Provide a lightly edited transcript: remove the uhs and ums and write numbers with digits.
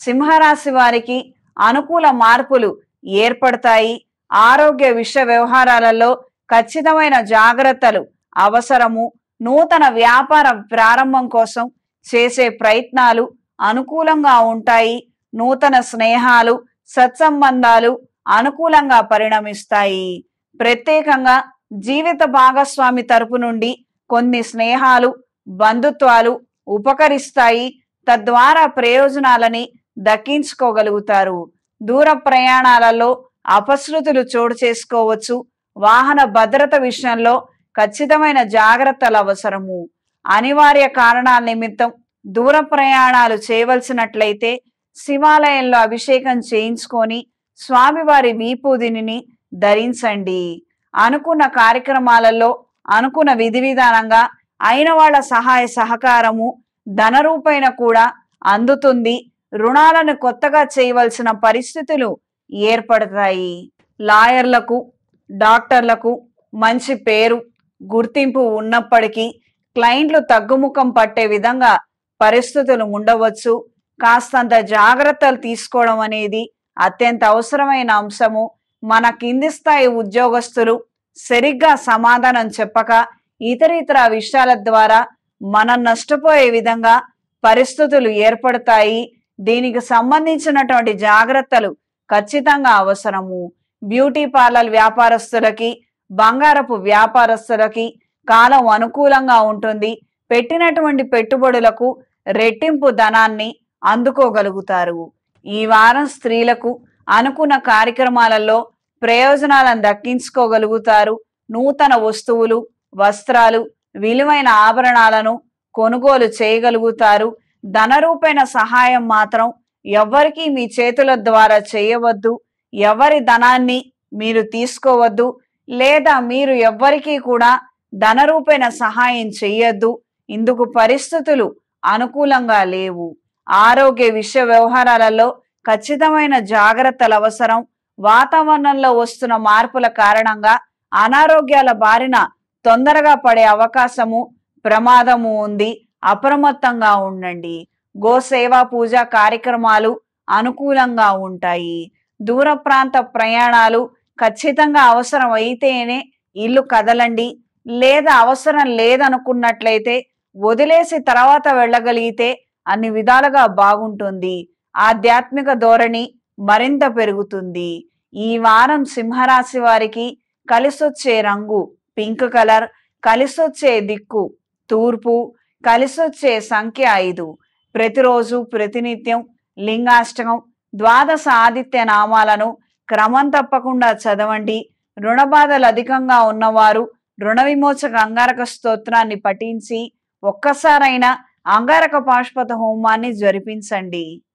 సింహరాశి వారికి అనుకూల మార్పులు ఏర్పడతాయి. ఆరోగ్య విషయ వ్యవహారాలలో ఖచ్చితమైన జాగ్రత్తలు అవసరము. నూతన వ్యాపార ప్రారంభం కోసం చేసే ప్రయత్నాలు అనుకూలంగా ఉంటాయి. నూతన స్నేహాలు, సత్సంబంధాలు అనుకూలంగా పరిణమిస్తాయి. ప్రత్యేకంగా జీవిత భాగస్వామి తరపు నుండి కొన్ని స్నేహాలు, బంధుత్వాలు ఉపకరిస్తాయి. తద్వారా ప్రయోజనాలని దక్కించుకోగలుగుతారు. దూర ప్రయాణాలలో అపశృతులు చోటు చేసుకోవచ్చు. వాహన భద్రత విషయంలో ఖచ్చితమైన జాగ్రత్తలు అవసరము. అనివార్య కారణాల నిమిత్తం దూర ప్రయాణాలు చేయవలసినట్లయితే శివాలయంలో అభిషేకం చేయించుకొని స్వామివారి విభూదిని ధరించండి. అనుకున్న కార్యక్రమాలలో అనుకున్న విధి విధానంగా అయిన వాళ్ళ సహాయ సహకారము ధనరూపైన కూడా అందుతుంది. రుణాలను కొత్తగా చేయవలసిన పరిస్థితులు ఏర్పడతాయి. లాయర్లకు, డాక్టర్లకు మంచి పేరు, గుర్తింపు ఉన్నప్పటికీ క్లయింట్లు తగ్గుముఖం పట్టే విధంగా పరిస్థితులు ఉండవచ్చు. కాస్తంత జాగ్రత్తలు తీసుకోవడం అనేది అత్యంత అవసరమైన అంశము. మన కింది స్థాయి ఉద్యోగస్తులు సరిగ్గా సమాధానం చెప్పక ఇతర విషయాల ద్వారా మనం నష్టపోయే విధంగా పరిస్థితులు ఏర్పడతాయి. దీనికి సంబంధించినటువంటి జాగ్రత్తలు ఖచ్చితంగా అవసరము. బ్యూటీ పార్లర్ వ్యాపారస్తులకి, బంగారపు వ్యాపారస్తులకి కాలం అనుకూలంగా ఉంటుంది. పెట్టినటువంటి పెట్టుబడులకు రెట్టింపు ధనాన్ని అందుకోగలుగుతారు. ఈ వారం స్త్రీలకు అనుకున్న కార్యక్రమాలలో ప్రయోజనాలను దక్కించుకోగలుగుతారు. నూతన వస్తువులు, వస్త్రాలు, విలువైన ఆభరణాలను కొనుగోలు చేయగలుగుతారు. ధనరూపైన సహాయం మాత్రం ఎవ్వరికీ మీ చేతుల ద్వారా చేయవద్దు. ఎవరి ధనాన్ని మీరు తీసుకోవద్దు, లేదా మీరు ఎవ్వరికీ కూడా ధనరూపైన సహాయం చెయ్యొద్దు. ఇందుకు పరిస్థితులు అనుకూలంగా లేవు. ఆరోగ్య విషయ వ్యవహారాలలో ఖచ్చితమైన జాగ్రత్తలు అవసరం. వాతావరణంలో వస్తున్న మార్పుల కారణంగా అనారోగ్యాల బారిన తొందరగా పడే అవకాశము, ప్రమాదము ఉంది. అప్రమత్తంగా ఉండండి. గోసేవా పూజ కార్యక్రమాలు అనుకూలంగా ఉంటాయి. దూర ప్రాంత ప్రయాణాలు ఖచ్చితంగా అవసరం అయితేనే ఇల్లు కదలండి. లేదా అవసరం లేదనుకున్నట్లయితే వదిలేసి తర్వాత వెళ్ళగలిగితే అన్ని విధాలుగా బాగుంటుంది. ఆధ్యాత్మిక ధోరణి మరింత పెరుగుతుంది. ఈ వారం సింహరాశి వారికి కలిసొచ్చే రంగు పింక్ కలర్, కలిసొచ్చే దిక్కు తూర్పు, కలిసొచ్చే సంఖ్య 5. ప్రతిరోజు ప్రతినిత్యం లింగాష్టకం, ద్వాదశ ఆదిత్య నామాలను క్రమం తప్పకుండా చదవండి. రుణ బాధలు అధికంగా ఉన్నవారు రుణ విమోచక అంగారక స్తోత్రాన్ని పఠించి ఒక్కసారైనా అంగారక పాశుపత హోమాన్ని జరిపించండి.